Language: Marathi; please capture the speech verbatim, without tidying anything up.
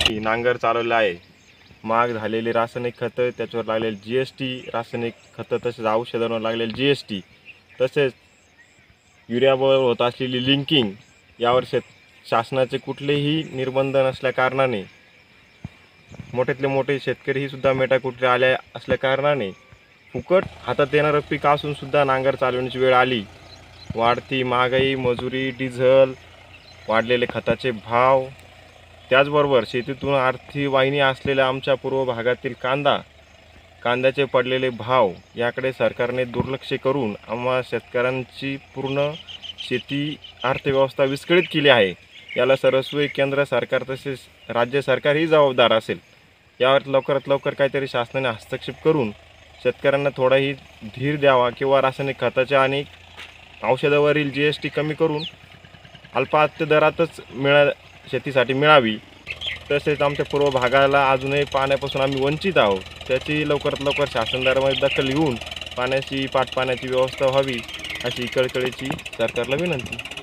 नांगर चालवला आहे, महाग झालेले रासायनिक खतं, त्याच्यावर लागलेले जी एस टी, रासायनिक खतं तसेच औषधांवर लागलेले जी एस टी, तसेच युरियावर होत असलेली लिंकिंग, यावर शेत शासनाचे कुठलेही निर्बंध नसल्या कारणाने मोठ्यातले मोठे शेतकरीही सुद्धा मेटाकुटीला आले असल्या कारणाने फुकट हातात येणारं पीक असून सुद्धा नांगर चालवण्याची वेळ आली. वाढती महागाई, मजुरी, डिझेल, वाढलेले खताचे भाव, त्याचबरोबर शेतीतून आर्थिक वाहिनी असलेल्या आमच्या पूर्व भागातील कांदा कांद्याचे पडलेले भाव याकडे सरकारने दुर्लक्ष करून आम्हा शेतकऱ्यांची पूर्ण शेती अर्थव्यवस्था विस्कळीत केली आहे. याला सर्वस्वी केंद्र सरकार तसेच राज्य सरकारही जबाबदार असेल. यावर लवकरात लवकर काहीतरी शासनाने हस्तक्षेप करून शेतकऱ्यांना थोडाही धीर द्यावा किंवा रासायनिक खताच्या आणि औषधावरील जी एस टी कमी करून अल्पात दरातच मिळा शेतीसाठी मिळावी. तसेच आमच्या पूर्व भागाला अजूनही पाण्यापासून आम्ही वंचित आहोत, त्याची लवकरात लवकर शासनदारामध्ये दखल घेऊन पाण्याची पाटपाण्याची व्यवस्था व्हावी अशी कळकळीची सरकारला विनंती.